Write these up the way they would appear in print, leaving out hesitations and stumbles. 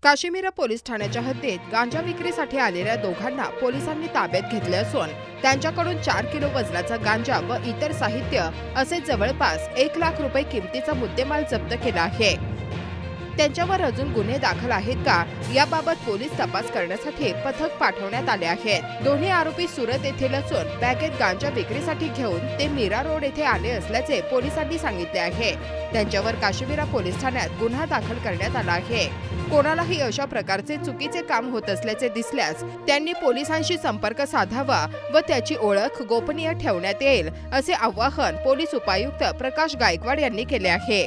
Kashimira police ठाण्याच्या हद्दीत गांजा विक्रीसाठी आलेल्या दोघांना पोलिसांनी ताब्यात घेतले असून त्यांच्याकडून 4 किलो वजनाचा गांजा व इतर साहित्य असे जवळपास 1 लाख रुपये किमतीचा मुद्देमाल जप्त केला आहे। त्यांच्यावर अजून गुन्हे दाखल आहेत का याबाबत पोलीस तपास करण्यासाठी पथक पाठवण्यात आले आहेत। दोन्ही आरोपी सुरत येथील असून बॅगेत गांजा विक्रीसाठी घेऊन ते मीरा रोड येथे आले असल्याचे पोलिसांनी सांगितले आहे। त्यांच्यावर काशीमीरा पोलीस ठाण्यात गुन्हा दाखल करण्यात आला आहे। कोणालाही अशा प्रकारचे चुकीचे काम होत असल्याचे दिसल्यास त्यांनी पोलिसांशी संपर्क साधावा व त्याची ओळख गोपनीय ठेवण्यात येईल असे आवाहन पोलीस उपायुक्त प्रकाश गायकवाड यांनी केले आहे।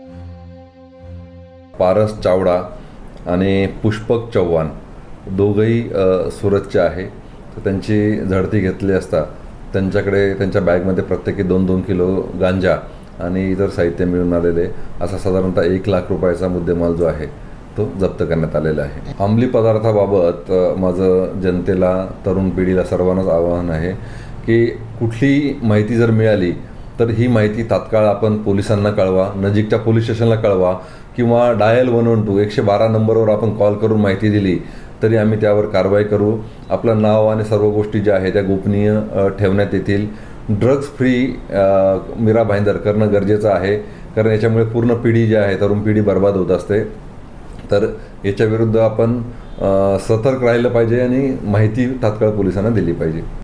पारस चावडा आणि पुष्पक चव्हाण दोघेही सुरतचे आहे। तर त्यांची झडती घेतली असता त्यांच्याकडे त्यांच्या बॅगमध्ये प्रत्येकी 2-2 किलो गांजा आणि इतर साहित्य मिळून आलेले असा साधारणतः 1 लाख रुपयाचा मुद्देमाल जो आहे तो जप्त करण्यात आलेला आहे। अंमली पदार्थाबाबत माझं जनतेला, तरुण पिढीला सर्वांनाच आवाहन आहे की कुठली माहिती जर मिळाली तर ही माहिती तात्काळ आपण पोलिसांना कळवा, नजीकच्या पोलीस स्टेशनला कळवा किंवा डायल 112 112 नंबरवर आपण कॉल करून माहिती दिली तरी आम्ही त्यावर कारवाई करू। आपलं नाव आणि सर्व गोष्टी ज्या आहेत त्या गोपनीय ठेवण्यात येतील। ड्रग्ज फ्री मीरा भाईंदर करणं गरजेचं आहे, कारण याच्यामुळे पूर्ण पिढी जी आहे, तरुण पिढी बर्बाद होत असते। तर याच्या विरुद्ध आपण सतर्क राहिलं पाहिजे आणि माहिती तात्काळ पोलिसांना दिली पाहिजे।